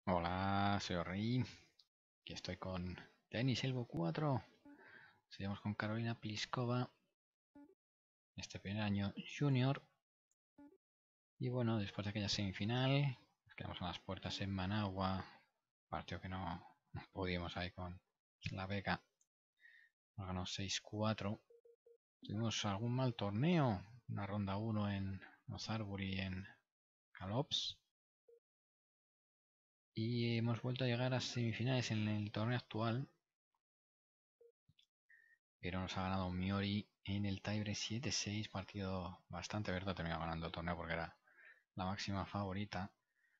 Hola, soy Rey. Aquí estoy con Denis Elbo 4. Seguimos con Carolina Pliskova. Este primer año junior. Y bueno, después de aquella semifinal, nos quedamos a las puertas en Managua. Partido que no pudimos ahí con la beca. Nos ganó 6-4. Tuvimos algún mal torneo. Una ronda 1 en Ozarbury en Galops. Y hemos vuelto a llegar a semifinales en el torneo actual. Pero nos ha ganado Miori en el tiebreak 7-6, partido bastante abierto. Ha terminado ganando el torneo porque era la máxima favorita.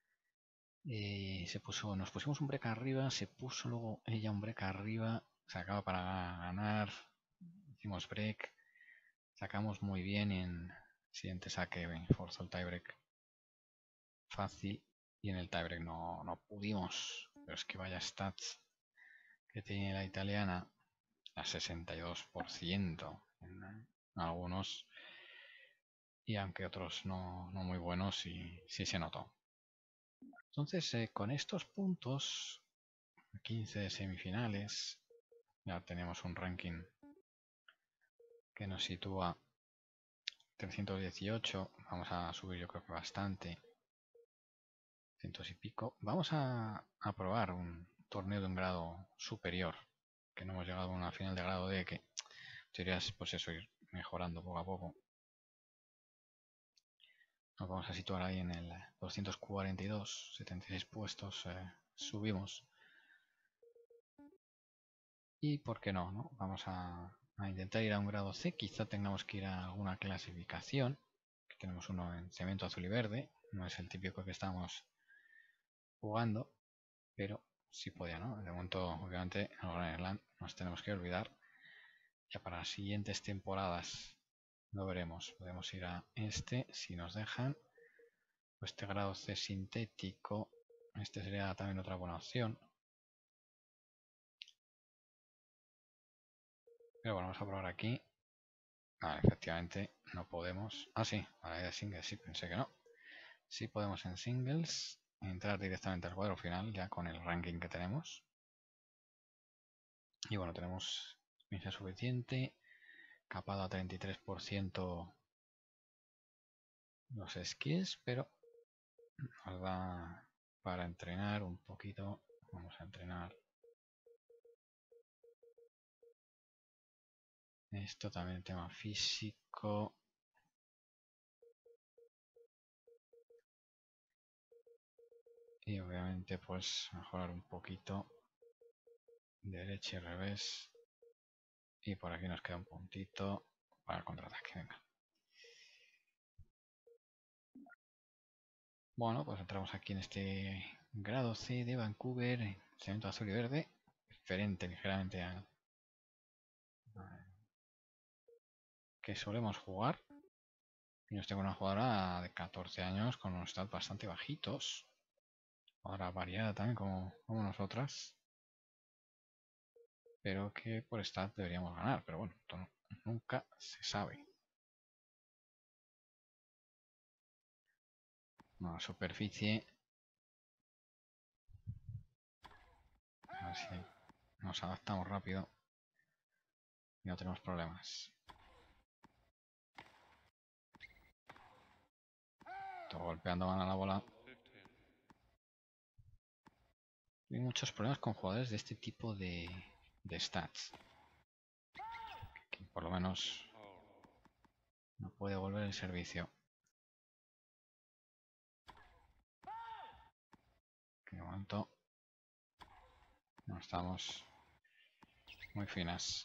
Nos pusimos un break arriba, se puso luego ella un break arriba, se acaba para ganar, hicimos break, sacamos muy bien en siguiente saque, forzó el tiebreak fácil y en el tiebreak no pudimos, pero es que vaya stats que tiene la italiana, a 62% en algunos, y aunque otros no muy buenos, sí se notó. Entonces, con estos puntos, 15 de semifinales, ya tenemos un ranking que nos sitúa 318. Vamos a subir, yo creo que bastante, cientos y pico. Vamos a probar un torneo de un grado superior, que no hemos llegado a una final de grado D, que sería pues eso, ir mejorando poco a poco. Nos vamos a situar ahí en el 242, 76 puestos, subimos. Y por qué no, vamos a intentar ir a un grado C. Quizá tengamos que ir a alguna clasificación, que tenemos uno en cemento azul y verde. No es el típico que estamos jugando, pero sí podía, ¿no? De momento, obviamente, en el Grand Slam nos tenemos que olvidar. Ya para las siguientes temporadas lo veremos. Podemos ir a este, si nos dejan. Este grado C sintético, este sería también otra buena opción. Pero bueno, vamos a probar aquí. Vale, efectivamente no podemos. Ah, sí, vale, de singles, sí, pensé que no. Sí podemos en singles entrar directamente al cuadro final ya con el ranking que tenemos. Y bueno, tenemos experiencia suficiente. Capado a 33% los skills, pero nos da para entrenar un poquito. Vamos a entrenar esto también, el tema físico. Y obviamente pues mejorar un poquito derecha y revés. Y por aquí nos queda un puntito para el contraataque. Venga. Bueno, pues entramos aquí en este grado C de Vancouver, cemento azul y verde, diferente ligeramente al que solemos jugar. Y nos tengo una jugadora de 14 años con unos stats bastante bajitos. Ahora variada también como nosotras. Pero que por stat deberíamos ganar. Pero bueno, esto nunca se sabe. Una superficie. A ver si nos adaptamos rápido. Y no tenemos problemas. Todo golpeando van a la bola. Hay muchos problemas con jugadores de este tipo de stats. Que por lo menos no puede volver el servicio. Que de momento no estamos muy finas.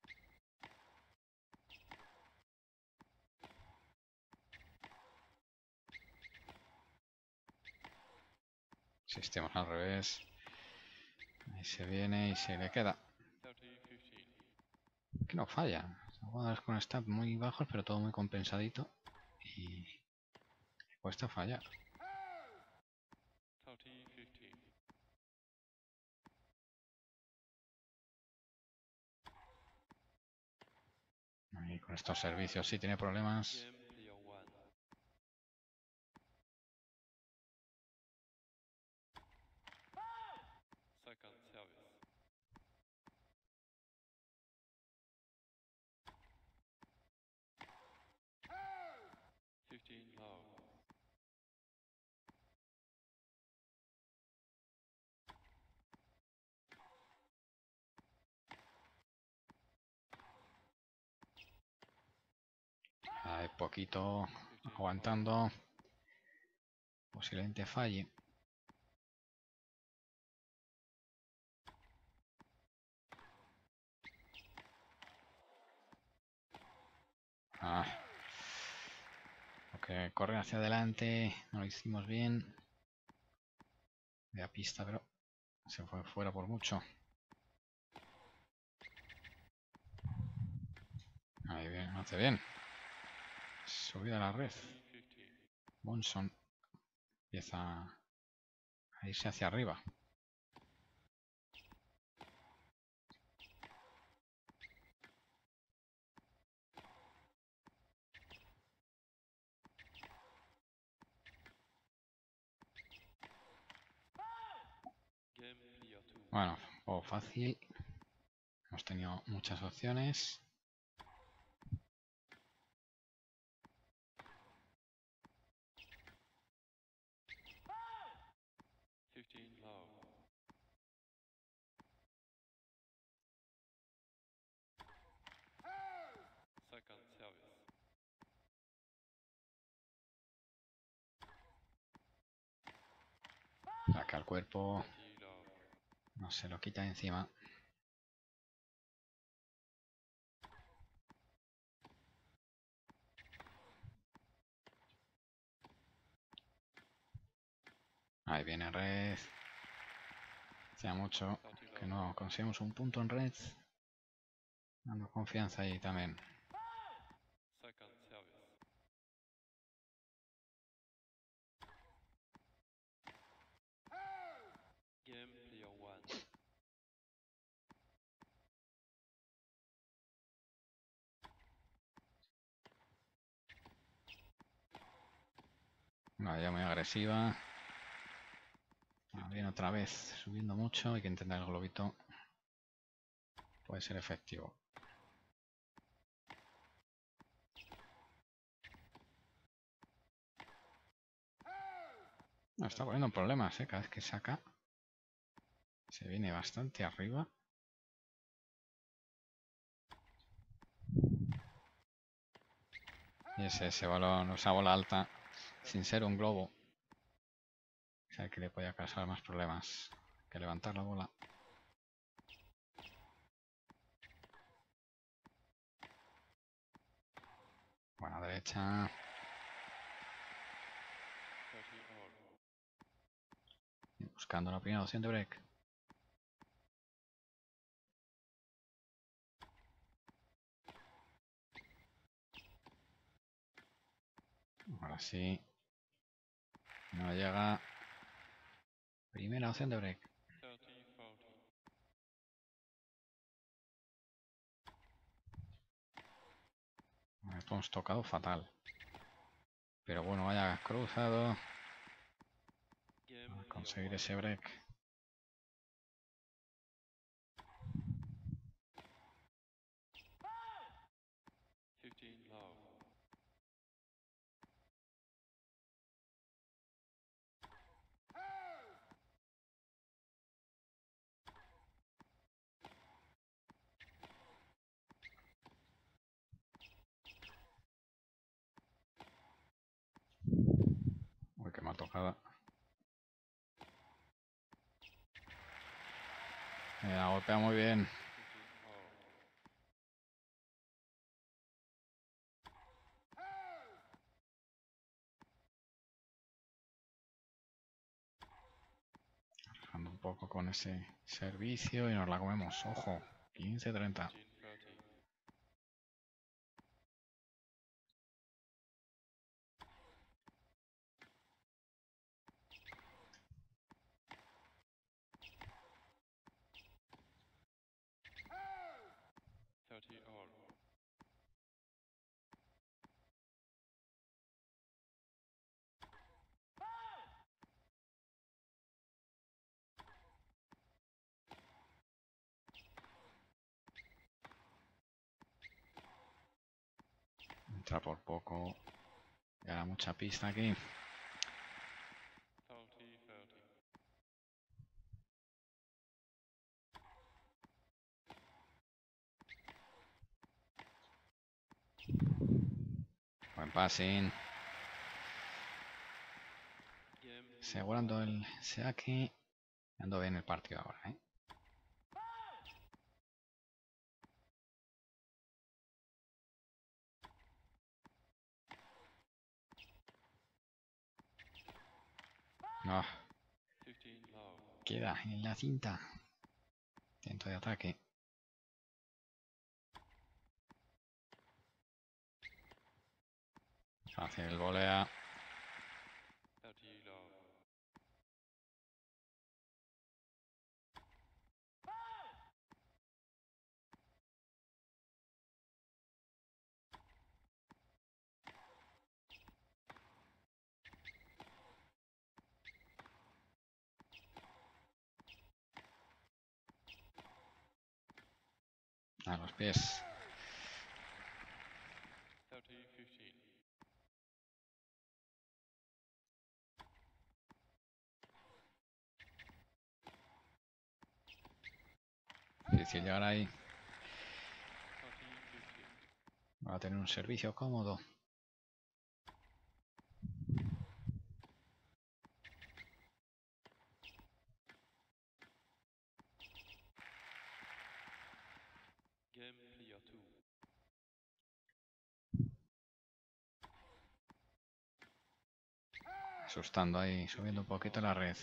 Sistema al revés. Ahí se viene y se le queda. Que no falla. Son jugadores con stats muy bajos, pero todo muy compensadito. Y cuesta fallar. Y con estos servicios sí tiene problemas. poquito aguantando. Posiblemente falle. Ok, correr hacia adelante. No lo hicimos bien. De la pista, pero se fue fuera por mucho. Ahí bien, hace bien. Subida a la red. Monson empieza a irse hacia arriba. Bueno, o fácil. Hemos tenido muchas opciones. Saca el cuerpo. No se lo quita encima. Ahí viene red. Hacía mucho que no conseguimos un punto en red. Dando confianza ahí también. Una ya muy agresiva. Bien, otra vez subiendo mucho. Hay que intentar el globito. Puede ser efectivo. No, está poniendo problemas, cada vez que saca. Se viene bastante arriba. Y ese balón, esa bola alta, sin ser un globo, o sea que le podía causar más problemas que levantar la bola. Buena derecha. Y buscando la primera opción de break. Ahora sí. No llega. Primera opción de break. Esto hemos tocado fatal. Pero bueno, vaya cruzado. Para conseguir ese break. Uy, qué mal tocada. Golpea muy bien. Bajando un poco con ese servicio y nos la comemos. Ojo, 15-30. Entra por poco. Ya mucha pista aquí. Buen passing. Asegurando el saque. Ando bien el partido ahora, ¿eh? No. Queda en la cinta. Intento de ataque. Fácil el volea. A los pies. Difícil llegar ahí. Va a tener un servicio cómodo. Asustando ahí, subiendo un poquito la red.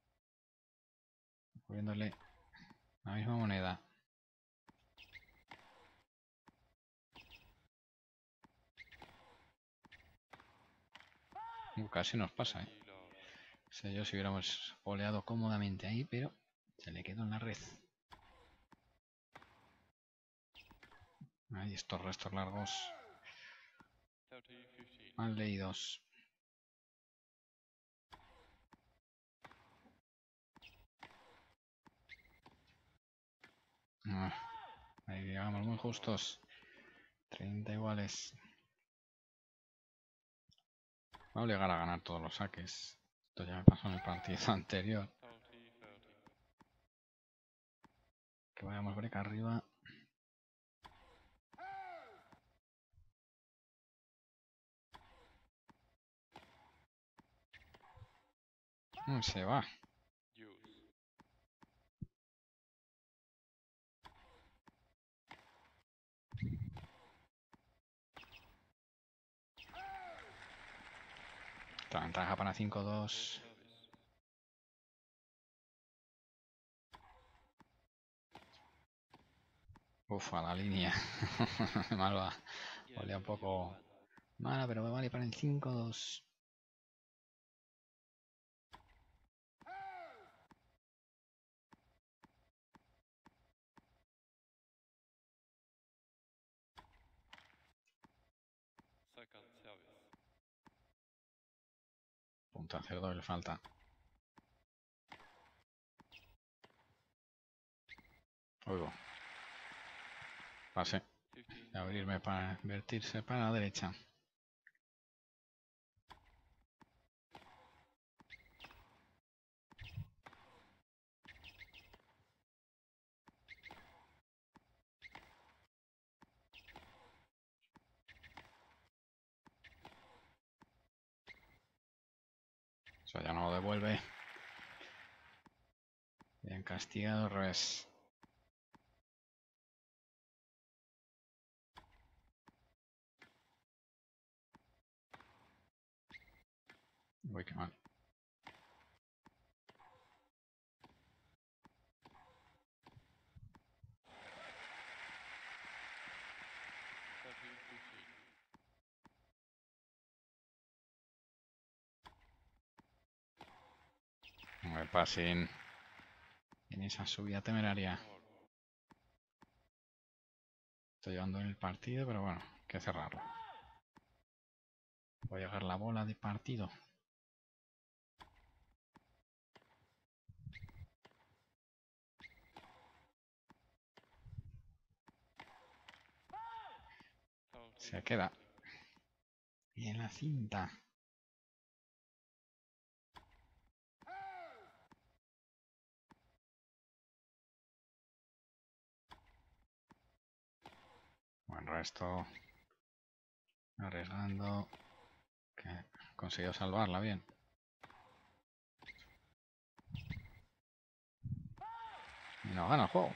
Moviéndole la misma moneda. Casi nos pasa, ¿eh? Sé yo si hubiéramos oleado cómodamente ahí, pero se le quedó en la red. Ahí estos restos largos. Mal leídos. Ahí llegamos muy justos. 30 iguales. Va a obligar a ganar todos los saques. Esto ya me pasó en el partido anterior. Que vayamos break arriba. Se va. Esta ventaja para 5-2. Uf, a la línea. Malva. Olía un poco mala, pero me vale para el 5-2. Punto a hacer doble falta. Oigo. Pase. Abrirme para invertirse para la derecha. Eso ya no lo devuelve. Bien castigado, al revés. Uy, qué mal. Me pasen en esa subida temeraria. Estoy llevando en el partido, pero bueno, hay que cerrarlo. Voy a llegar la bola de partido. Se queda. Y en la cinta. Buen resto. Arriesgando. Que consiguió salvarla bien. Y no gana el juego.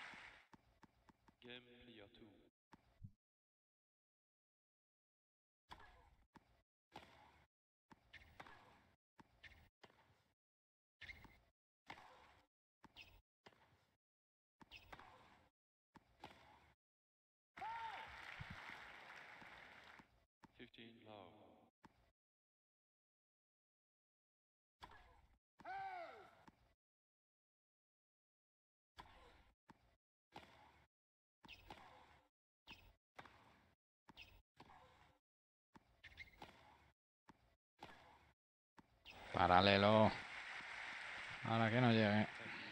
Paralelo. Ahora que no llegue.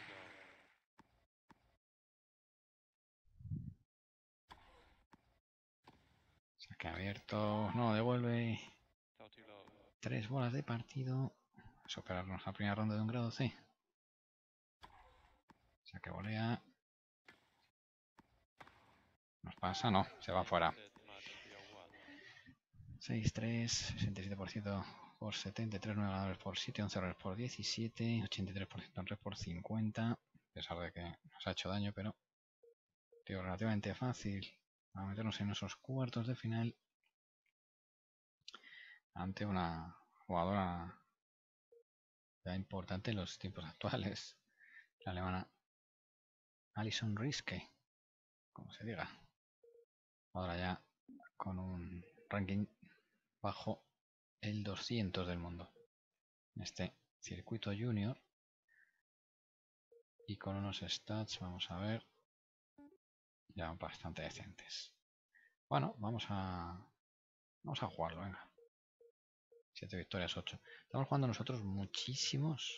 Saque abierto. No, devuelve. 3 bolas de partido. Superarnos la primera ronda de un grado C. Saque volea. Nos pasa, no. Se va fuera. 6-3. 67% por 73. 9 ganadores por 7. 11 errores por 17. 83% en red por 50. A pesar de que nos ha hecho daño, pero... Tío, relativamente fácil. Para meternos en esos cuartos de final. Ante una jugadora ya importante en los tiempos actuales. La alemana Alison Riske, como se diga. Ahora ya con un ranking bajo el 200 del mundo. En este circuito junior. Y con unos stats, vamos a ver, ya bastante decentes. Bueno, vamos a jugarlo, venga. 7 victorias, 8. Estamos jugando nosotros muchísimos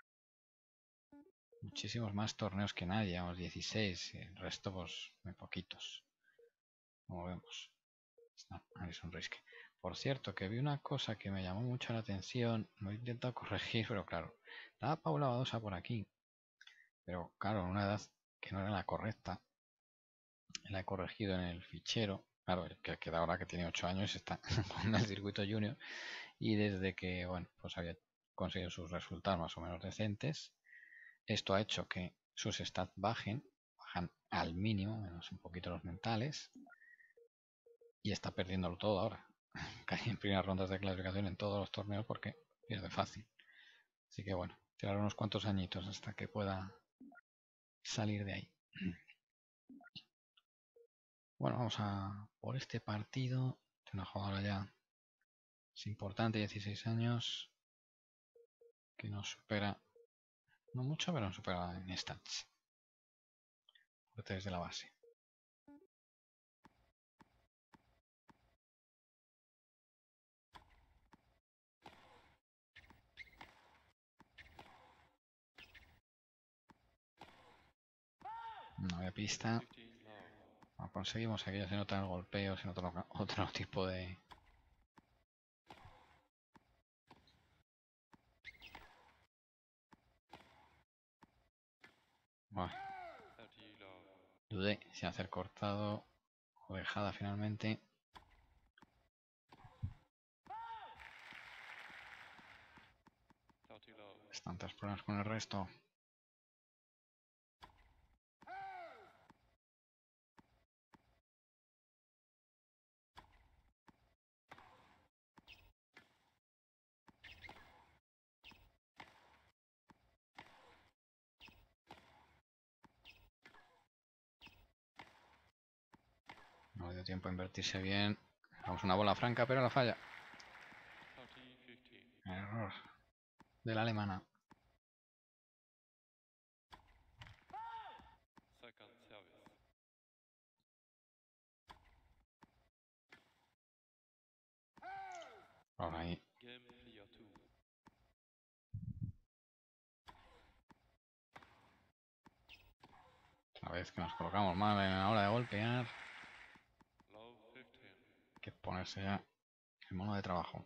más torneos que nadie. Llevamos 16 y el resto pues muy poquitos. Como vemos. Está Alison Riske. Por cierto, que vi una cosa que me llamó mucho la atención. Lo he intentado corregir, pero claro. Estaba Paula Badosa por aquí. Pero claro, en una edad que no era la correcta. La he corregido en el fichero. Claro, el que queda ahora que tiene 8 años está en el circuito junior. Y desde que, bueno, pues había conseguido sus resultados más o menos decentes. Esto ha hecho que sus stats bajan al mínimo, menos un poquito los mentales. Y está perdiéndolo todo ahora. Cae en primeras rondas de clasificación en todos los torneos porque pierde fácil. Así que bueno, tirar unos cuantos añitos hasta que pueda salir de ahí. Bueno, vamos a por este partido. Es una jugadora ya es importante, 16 años, que nos supera, no mucho, pero nos supera en stats. Desde la base. No había pista. No conseguimos, aquí ya se nota el golpeo, se nota otro tipo de... Bueno, dudé si hacer cortado o dejada finalmente. Bastantes problemas con el resto. No le dio tiempo a invertirse bien. Vamos una bola franca, pero la falla. Error de la alemana. Por ahí. La vez que nos colocamos mal en la hora de golpear. Hay que ponerse ya el mono de trabajo.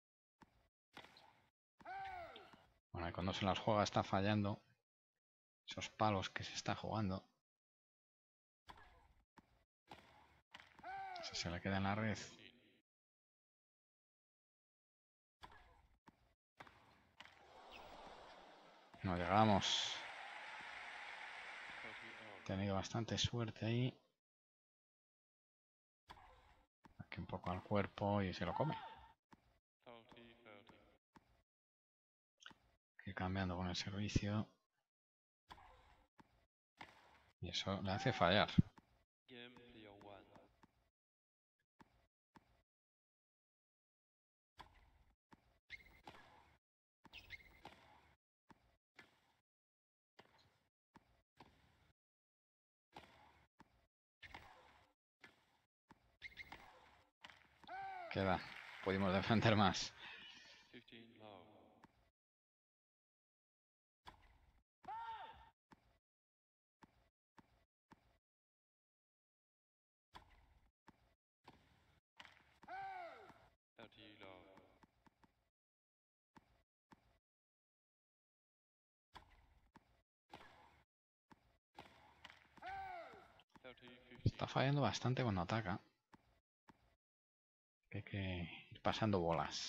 Bueno, y cuando se las juega está fallando. Esos palos que se está jugando. Se le queda en la red. No llegamos. He tenido bastante suerte ahí. Aquí un poco al cuerpo y se lo come. Ir cambiando con el servicio. Y eso le hace fallar. Queda. Pudimos defender más. Está fallando bastante cuando ataca. Hay que ir pasando bolas.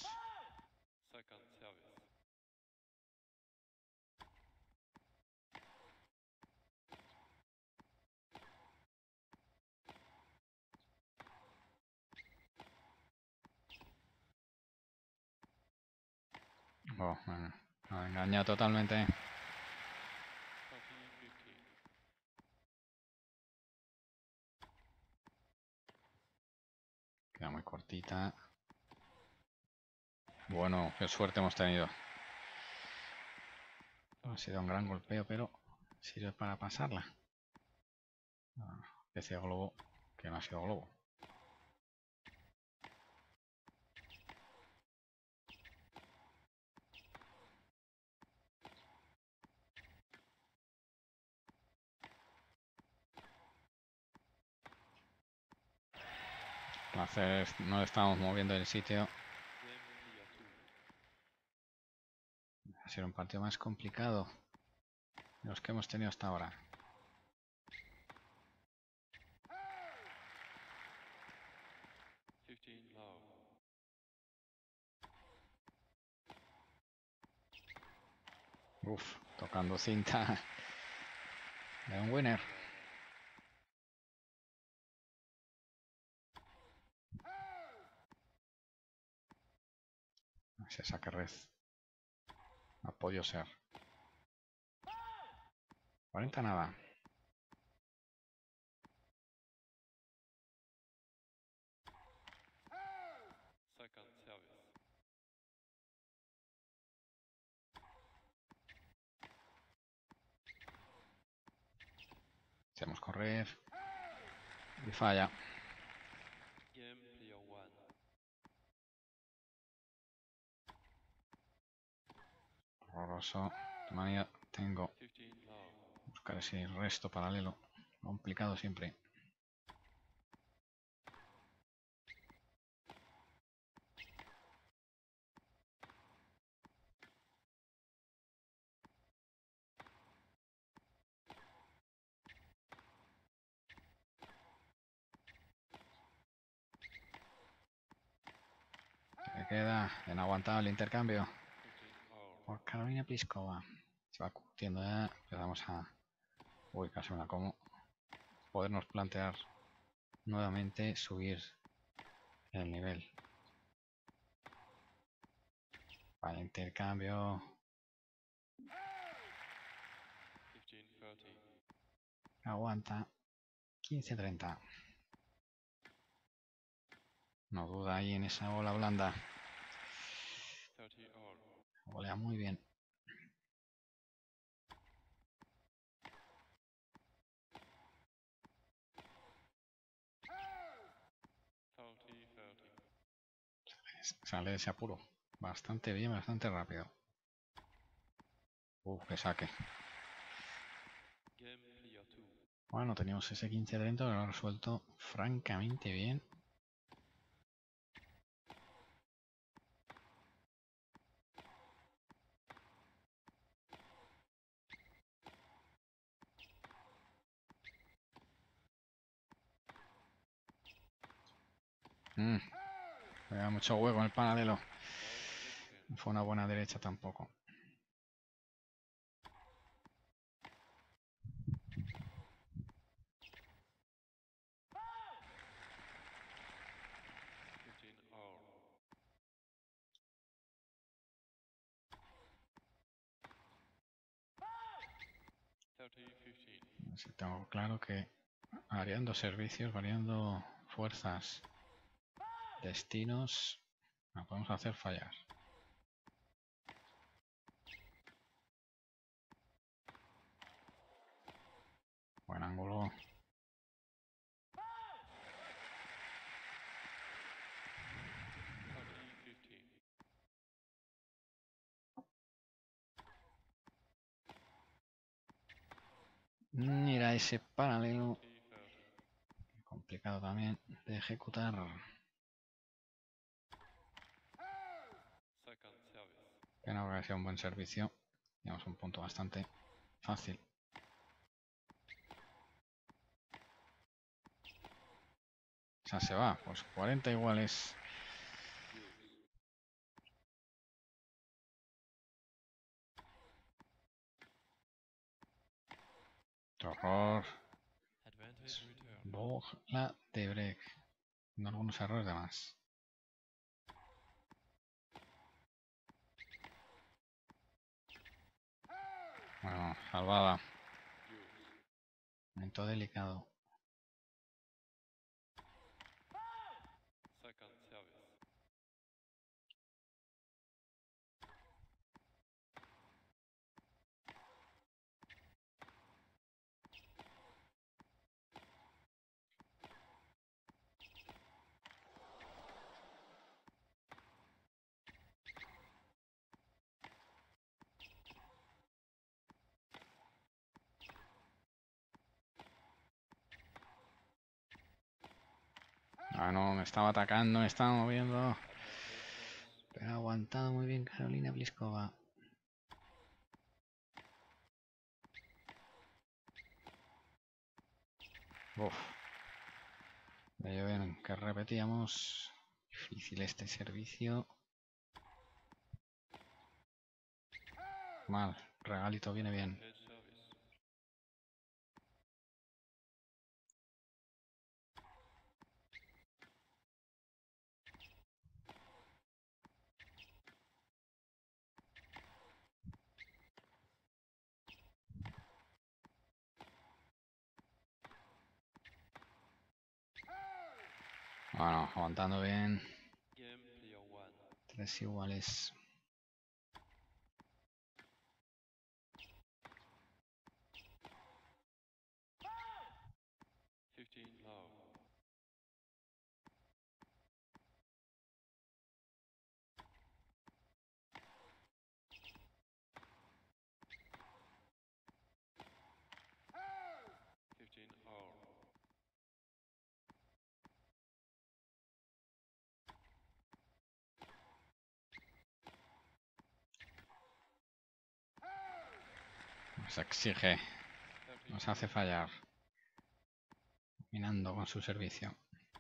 Oh, bueno, me ha engañado totalmente. Queda muy cortita. Bueno, qué suerte hemos tenido. Ha sido un gran golpeo, pero sirve para pasarla. Especie de globo, que no ha sido globo. Entonces no estamos moviendo el sitio. Ha sido un partido más complicado de los que hemos tenido hasta ahora. Uf, tocando cinta de un winner. Ese saque red. No ha podido ser. 40 nada. Hacemos correr. Y falla. Horroroso. Manía, tengo. Buscar ese resto paralelo. Complicado siempre. Se queda en aguantado el intercambio. Por Carolina Pliskova. Se va curtiendo ya. Empezamos a... Uy, casi me la como. Podernos plantear nuevamente subir el nivel. Vale, intercambio. Aguanta. 15-30. No duda ahí en esa bola blanda. Volea muy bien. Sale de ese apuro. Bastante bien, bastante rápido. Que saque. Bueno, teníamos ese 15-30, lo ha resuelto francamente bien. Me da mucho hueco en el paralelo. No fue una buena derecha tampoco. Así tengo claro que variando servicios, variando fuerzas, destinos, la podemos hacer fallar. Buen ángulo. Mira ese paralelo. Complicado también de ejecutar. Que no que sea un buen servicio. Tenemos un punto bastante fácil. O sea, se va. Pues 40 iguales. Horror. La de break. No, algunos errores de más. Bueno, salvada. Momento delicado. Ah, no, me estaba atacando, me estaba moviendo. Pero ha aguantado muy bien Karolina Pliskova. Uf. Veía bien que repetíamos. Difícil este servicio. Mal. Regalito viene bien. Bueno, aguantando bien. 3 iguales. Nos exige. Nos hace fallar. Minando con su servicio.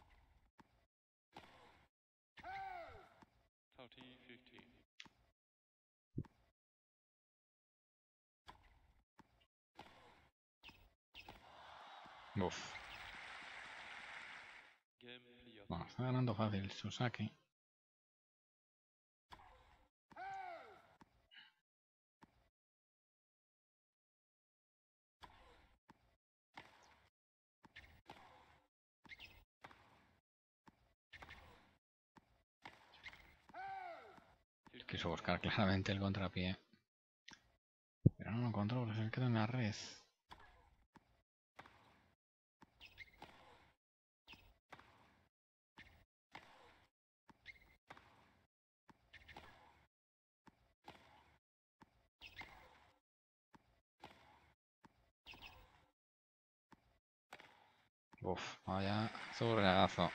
Uf. Bueno, está ganando fácil su saque. Quiso buscar claramente el contrapié. Pero no lo encontró porque se le quedó en la red. Uf, vaya zurriagazo.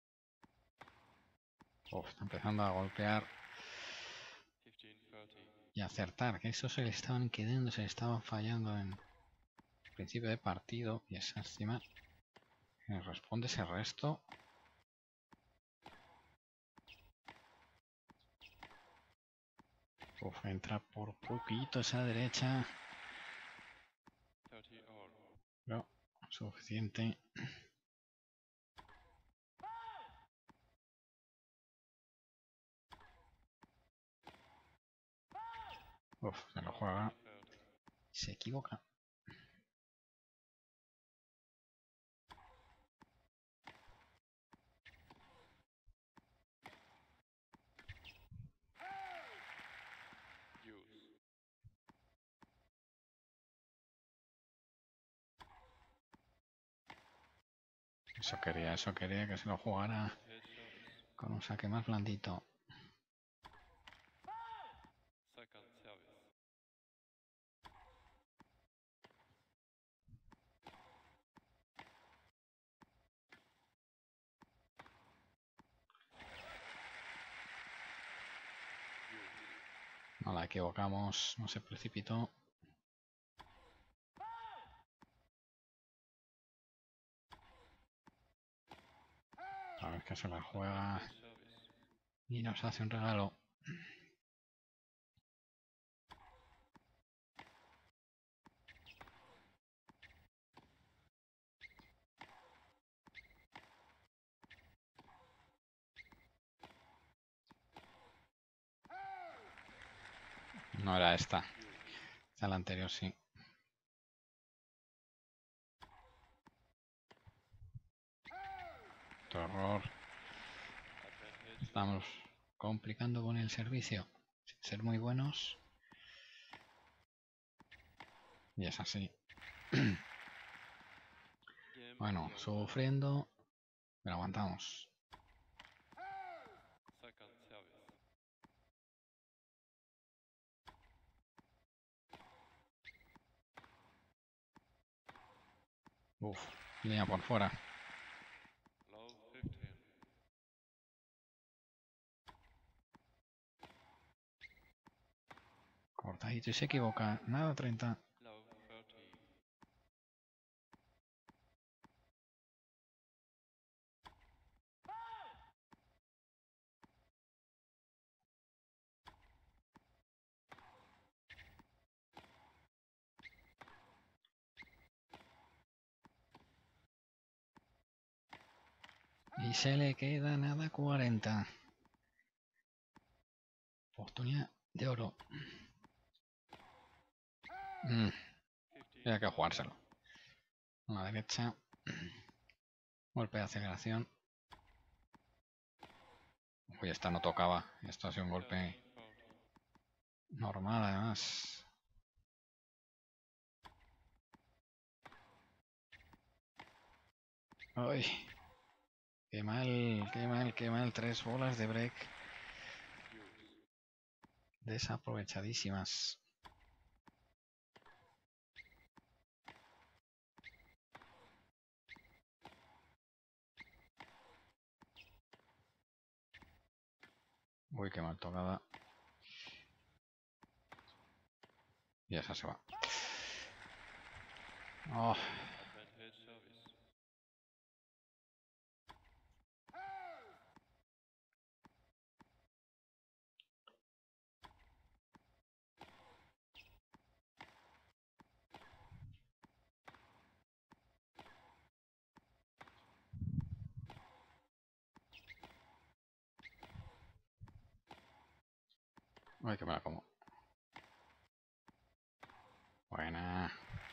Uf, está empezando a golpear. y acertar, que eso se le estaban quedando, se le estaban fallando en principio de partido, y esa encima responde ese resto. Uf, entra por poquito esa derecha, pero suficiente. Uf, se lo juega, se equivoca. Eso quería que se lo jugara con un saque más blandito. No la equivocamos, no se precipitó. A ver que se la juega y nos hace un regalo. No era esta. Esta la anterior sí. Otro error. Estamos complicando con el servicio. Sin ser muy buenos. Y es así. Bueno, sufriendo. Pero aguantamos. Uf, línea por fuera. Cortadito y se equivoca. Nada 30. Y se le queda nada 40. Oportunidad de oro. Hay que jugárselo. A la derecha. Golpe de aceleración. Uy, esta no tocaba. Esto ha sido un golpe normal además. Ay, qué mal, qué mal, qué mal. 3 bolas de break. Desaprovechadísimas. Uy, qué mal tocada. Y esa se va. Oh. Uy, que me la como. Buena.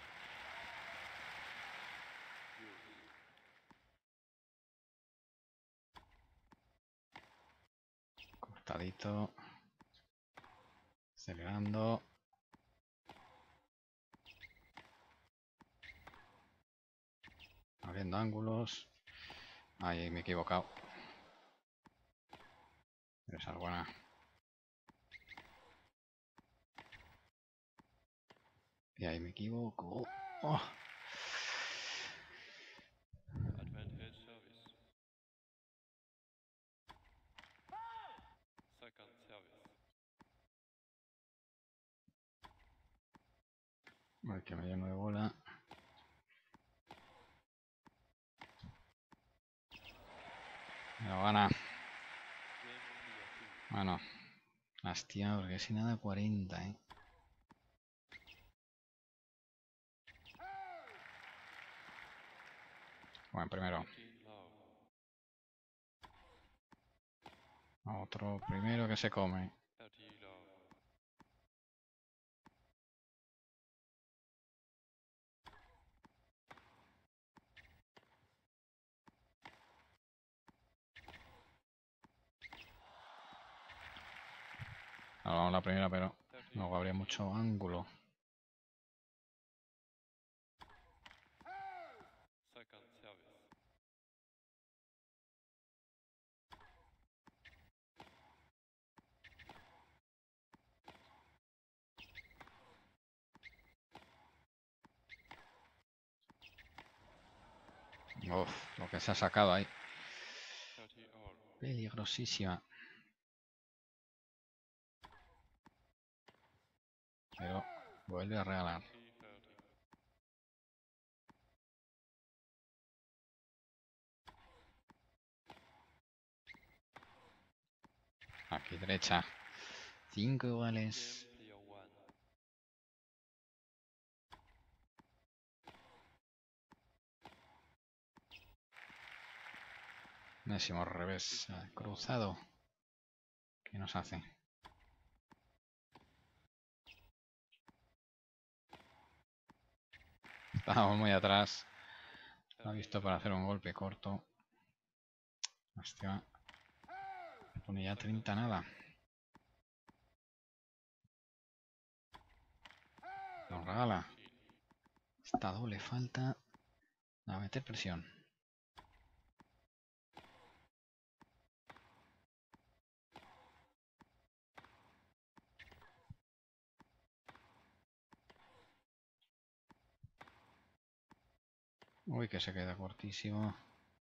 Cortadito. Acelerando. Abriendo ángulos. Ahí me he equivocado. Esa es buena. Y ahí me equivoco. Oh. Ay, que me lleno de bola. Me lo gana. Bueno, hostia, porque sin nada 40, Bueno, primero. Otro primero que se come. Ahora vamos la primera, pero luego habría mucho ángulo. Uf, lo que se ha sacado ahí. Peligrosísima. Pero vuelve a regalar. Aquí derecha. 5 iguales. Décimo revés cruzado. ¿Qué nos hace? Estábamos muy atrás. Lo ha visto para hacer un golpe corto. Hostia. Me pone ya 30 nada. Nos regala. Esta doble falta. A meter presión. Uy, que se queda cortísimo.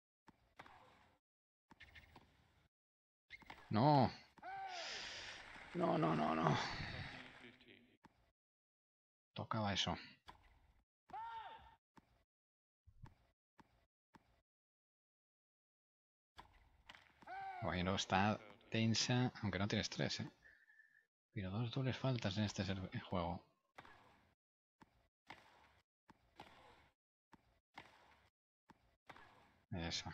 No. No, no, no, no. Tocaba eso. Bueno, está tensa, aunque no tiene estrés, Pero dos dobles faltas en este juego. Eso.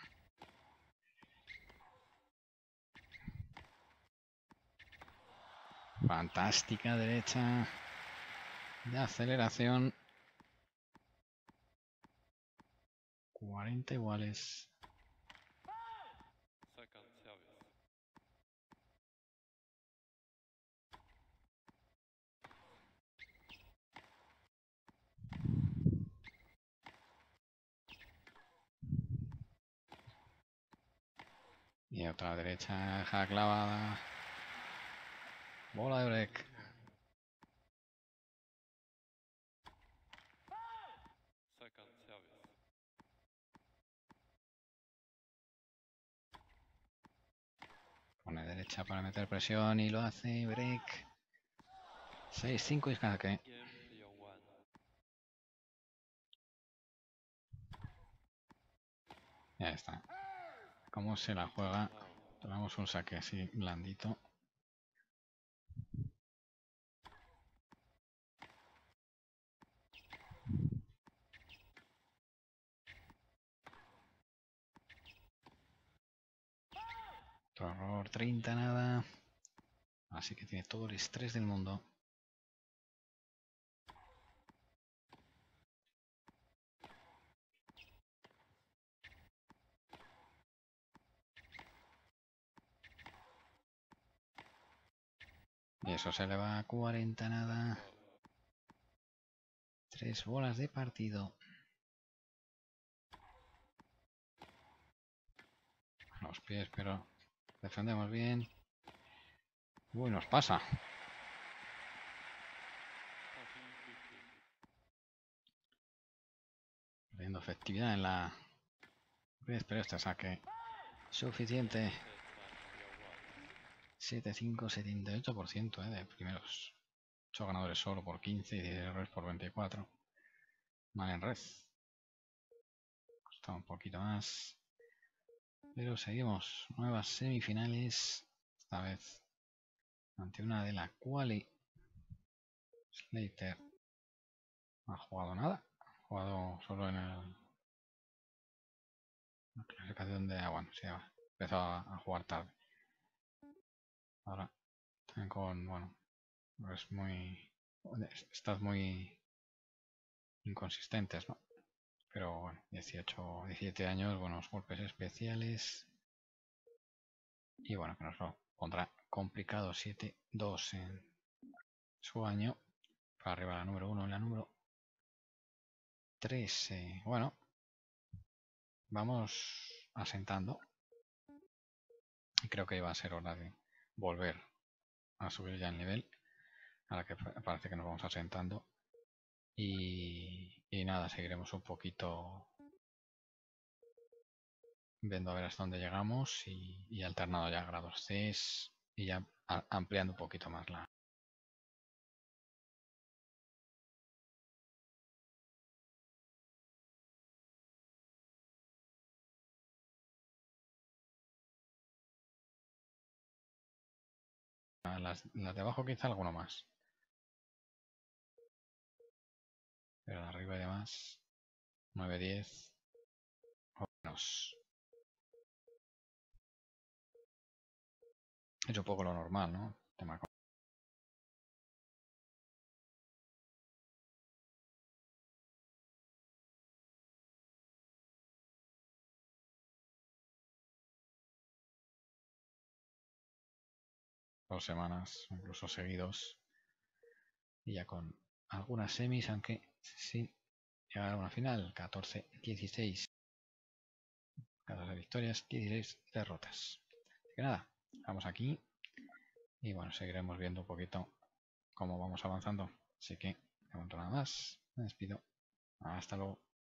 Fantástica derecha de aceleración. 40 iguales. Y otra derecha clavada. Bola de break. Pone derecha para meter presión y lo hace break. 6-5 y jaque. Ya está. ¿Cómo se la juega? Tomamos un saque así blandito. Otro error, 30 nada. Así que tiene todo el estrés del mundo. Y eso se le va a 40 nada. 3 bolas de partido. Los pies, pero defendemos bien. Uy, nos pasa. Perdiendo efectividad en la... Pero este saque suficiente. 7-5, 78% de primeros. 8 ganadores solo por 15 y 10 errores por 24. Mal en red. Costó un poquito más. Pero seguimos. Nuevas semifinales. Esta vez ante una de la quali. Slater no ha jugado nada. Ha jugado solo en la clasificación de... bueno, sí, empezó a jugar tarde. Ahora también con... bueno, es muy... estás muy inconsistentes, ¿no? Pero bueno, 18, 17 años, buenos golpes especiales. Y bueno, que nos lo pondrá complicado. 7-2 en su año. Para arriba la número 1 y la número 3. Bueno, vamos asentando. Y creo que va a ser hora de volver a subir ya el nivel. Ahora que parece que nos vamos asentando. Y nada, seguiremos un poquito viendo a ver hasta dónde llegamos y alternado ya grados C y ya ampliando un poquito más las de abajo, quizá alguno más. Pero de arriba y demás, 9-10 o menos. Es un poco lo normal, ¿no? Tema con 2 semanas, incluso seguidos. Y ya con algunas semis, aunque sin llegar a una final. 14-16. 14 victorias, 16 derrotas. Así que nada, vamos aquí. Y bueno, seguiremos viendo un poquito cómo vamos avanzando. Así que, de momento nada más. Me despido. Hasta luego.